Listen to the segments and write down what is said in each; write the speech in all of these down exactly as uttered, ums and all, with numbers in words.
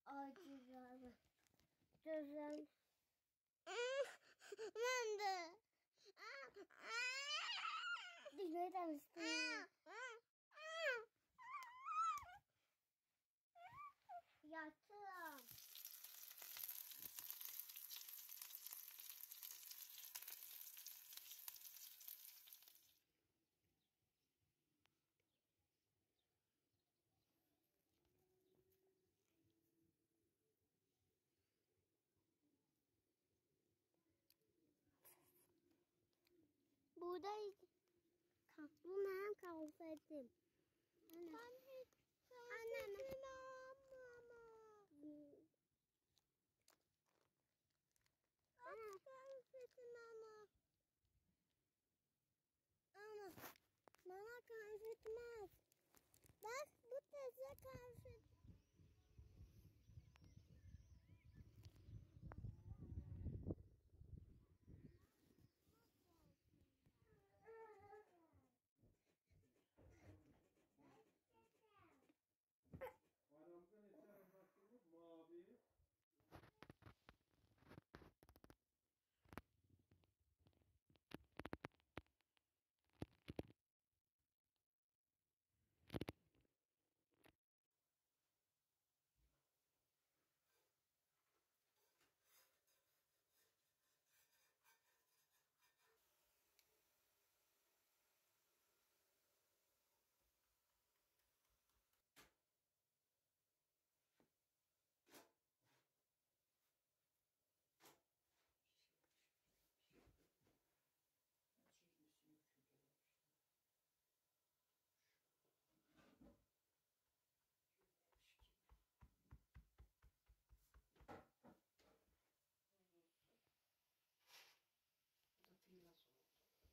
Acılar. Gözüm. Ben de. Dişleri temizledim. Yattım. Buradayız. Bu benim konfetim. Anne. Anne. Anne. Konfetim ama. Ama. Bana konfetmez. Bak bu teyze konfet. Aramızda ne tarafı mavi. Biraz oldu.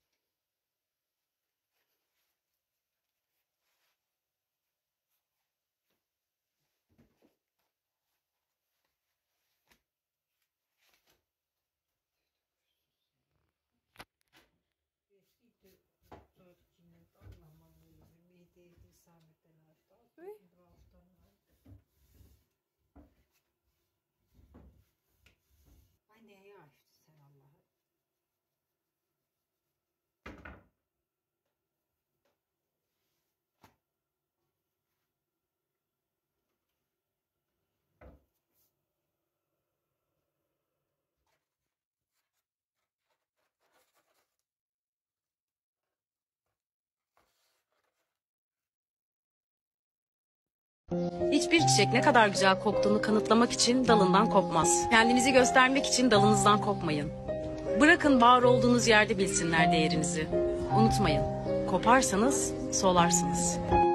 Vestite torcine alla mamma mi devi samettere la storia e voltano. Ay neyi açtı sen Allah'ım? Hiçbir çiçek ne kadar güzel koktuğunu kanıtlamak için dalından kopmaz. Kendinizi göstermek için dalınızdan kopmayın. Bırakın var olduğunuz yerde bilsinler değerinizi. Unutmayın, koparsanız solarsınız.